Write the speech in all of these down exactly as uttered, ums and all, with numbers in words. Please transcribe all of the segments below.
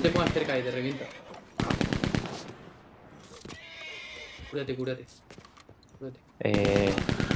te pongas cerca y te revienta. Cúrate, cúrate. Cúrate. Eh...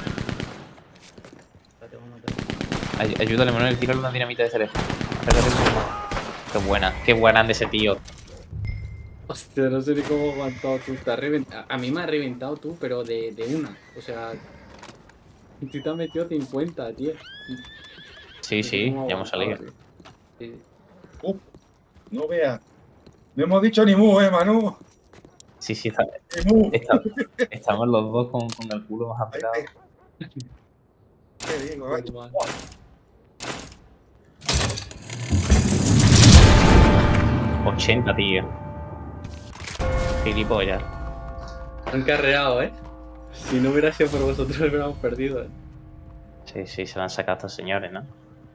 Te voy a matar. Ay ayúdale, Manuel, tírale una dinamita de cerezo. Qué buena, qué buena ande ese tío. Hostia, no sé ni cómo has aguantado tú. Te has reventado. A mí me has reventado tú, pero de, de una. O sea, tú te has metido cincuenta, tío. Sí, No sé sí, cómo ya hemos aguantado, salido. tío. Sí. Uh, no veas. No hemos dicho ni mu, eh, Manu. Sí, sí, está, Ni mu. está- estamos los dos con, con el culo más Ahí apretado. te, te digo, ay. Normal. ochenta, tío. Gilipollas. Han carreado, ¿eh? Si no hubiera sido por vosotros, hubiéramos perdido, ¿eh? Sí, sí, se lo han sacado estos señores, ¿no?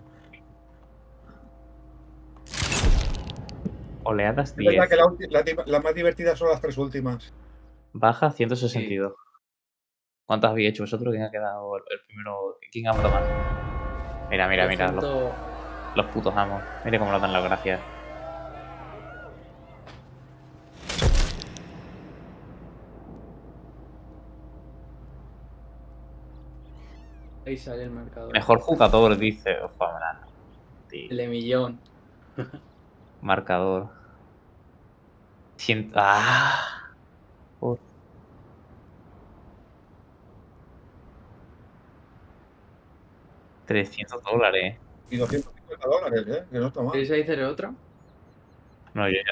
Oleadas Es verdad diez. que la, ulti- la di- la más divertida son las tres últimas. Baja ciento sesenta y Sí. dos. ¿Cuántos habéis hecho vosotros? ¿Quién ha quedado el, el primero? ¿Quién ha matado más? Mira, mira, mira. Los, doscientos... los putos amos. Mira cómo nos dan las gracias. Ahí sale el marcador. Mejor jugador, dice. Uf, hombre, tío. El de millón. Marcador. Cien... ¡Ah! Por trescientos dólares. Y doscientos cincuenta dólares, ¿eh? Que no está mal. ¿Queréis hacer otra? No, yo